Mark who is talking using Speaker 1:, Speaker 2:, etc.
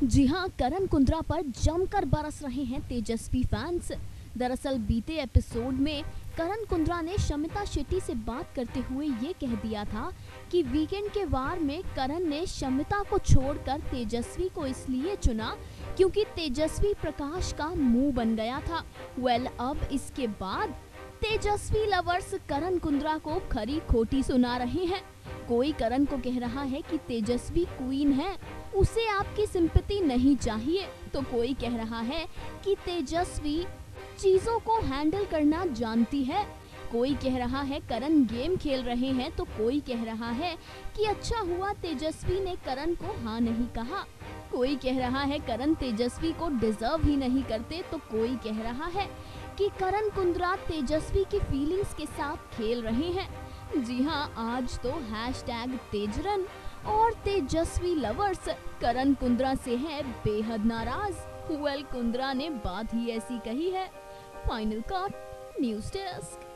Speaker 1: जी हाँ, करण कुंद्रा पर जमकर बरस रहे हैं तेजस्वी फैंस। दरअसल बीते एपिसोड में करण कुंद्रा ने शमिता शेट्टी से बात करते हुए ये कह दिया था कि वीकेंड के वार में करण ने शमिता को छोड़कर तेजस्वी को इसलिए चुना क्योंकि तेजस्वी प्रकाश का मुंह बन गया था। अब इसके बाद तेजस्वी लवर्स करण कुंद्रा को खरी खोटी सुना रहे हैं। कोई करण को कह रहा है कि तेजस्वी क्वीन है, उसे आपकी सिंपैथी नहीं चाहिए, तो कोई कह रहा है कि तेजस्वी चीजों को हैंडल करना जानती है। कोई कह रहा है करण गेम खेल रहे हैं, तो कोई कह रहा है कि अच्छा हुआ तेजस्वी ने करण को हाँ नहीं कहा। कोई कह रहा है करण तेजस्वी को डिजर्व ही नहीं करते, तो कोई कह रहा है कि करण कुंद्रा तेजस्वी की फीलिंग्स के साथ खेल रहे हैं। जी हाँ, आज तो #तेजरन और तेजस्वी लवर्स करण कुंद्रा से है बेहद नाराज। कुंद्रा ने बात ही ऐसी कही है। Final cut news desk.